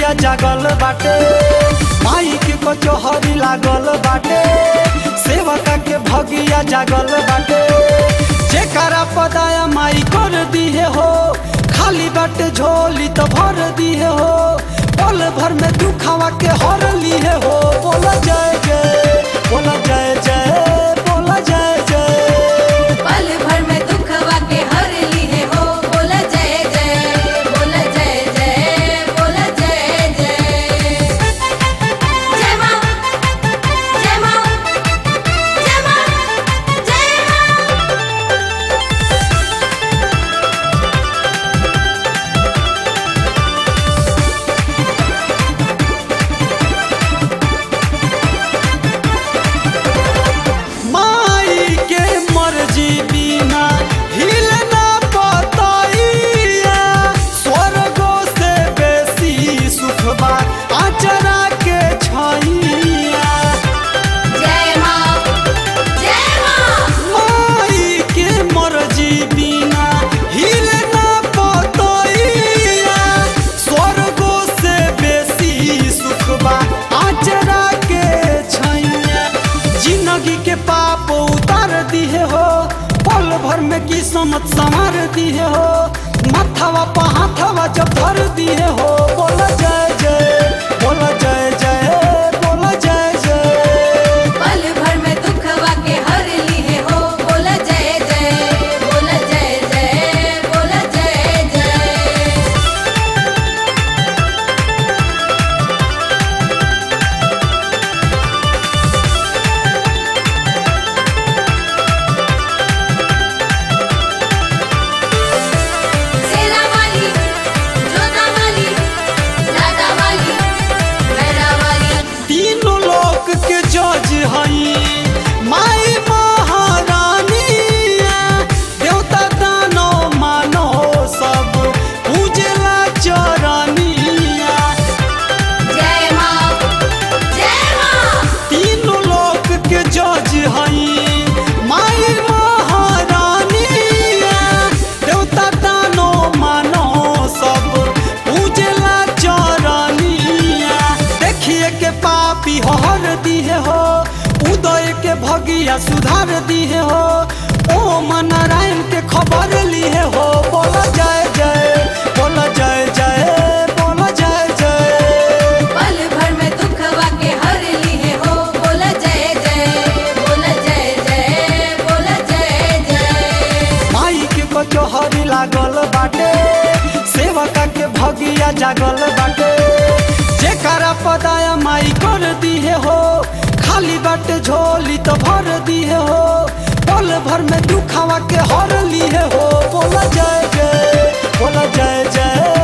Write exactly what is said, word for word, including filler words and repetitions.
भगिया जागल बाटे, माई के कचहरी लागल बाटे, सेवका के भगिया जागल बाटे। जेकरा पदाया माई कर दिए हो, खाली बाटे झोली तो भर दिए हो, पल भर में दुखावा के हर लिए हो। बोला जय जय, बोला जय जय, बोला जय जय, पल भर में दुखवा के हर लिए हो। बोला जय जय, बोला जय जय, बोला जय जय। जय माँ, जय माँ, जय माँ, जय माँ। माई के मर्जी बिना हिल ना पताइया, स्वर्गों से बेसी सुख बा आचरा के छैया। जय माँ, जय माँ। माई के मर्जी बिना हिल ना पताइया, स्वर्गों से बेसी सुख बा आचरा के छैया। जिंदगी के पाप उतार दिए हो, पल भर में किस्मत संवार दिए हो, माथावा पहाथवा जब धर दिए हो। बोला जय जय, बोला जय जय, बोला जय जय, पल भर में दुखवा के हर लिए हो। बोला जय जय, बोला जय जय, बोला जय जय। सेना वाली, जोधा वाली, लाडा वाली, मेरा वाली। तीनों लोक के जज हई माई महारानी, देवता दानो मानो सब पूजेला चरनिया। जय माँ, जय माँ। तीनों लोक के जज हई माई महारानी, देवता दानो मानो सब पूजेला चरनिया। देखिए के पापी हर दिए हो, उदय के भगिया सुधार दिए हो, ओम नारायण के खबर लिए हो। बोला जय जय, बोला जय जय, बोला जय जय, पल भर में दुखवा के हर लिए हो। बोला जय जय, बोला जय जय, बोला जय जय। माई के कचहरी लागल बाटे, सेवका के भगिया जागल बाटे। जेकरा पदाया माई कर दिए हो, खाली बाटे झोली तो भर दिए हो, पल भर में दुखावा के हर लिए हो। बोला जय जय, बोला जय जय,